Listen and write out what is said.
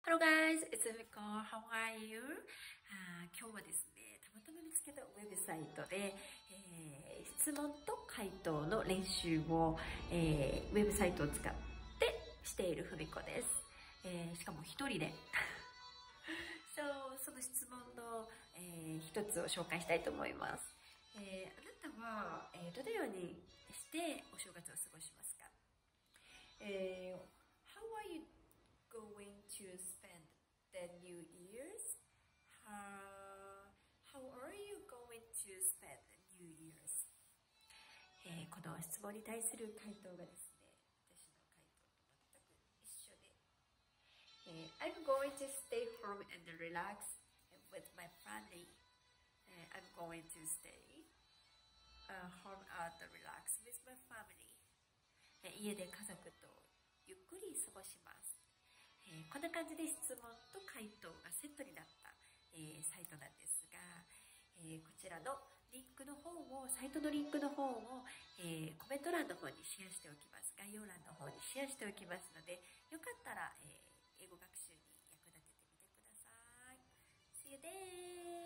Hello guys, it's Miko. How are you? 今日はですね、たまたま見つけたウェブサイトで、質問と回答の練習を、ウェブサイトを使ってしているふみこです。しかも一人でその質問の、一つを紹介したいと思います。あなたは、どのようにしてお正月を過ごしますか？ How are you going to spend the New Year's? How are you going to spend the New Year's? この質問に対する回答がですね、私の回答と全く一緒で、I'm going to stay home and relax with my family. I'm going to stay home and relax with my family. 家で家族とゆっくり過ごします。こんな感じで質問と回答がセットになった、サイトなんですが、こちらのリンクの方を、サイトのリンクの方を、コメント欄の方にシェアしておきます。概要欄の方にシェアしておきますので、よかったら、英語学習に役立ててみてください。See you there!